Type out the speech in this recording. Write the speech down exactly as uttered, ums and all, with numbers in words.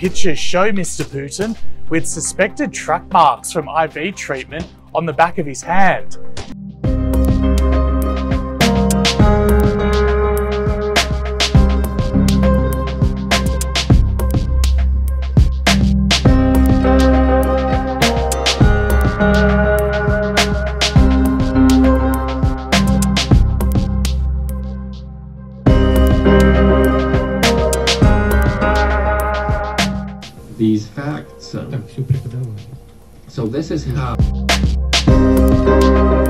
pictures show Mister Putin with suspected track marks from I V treatment on the back of his hand. These facts. So this is how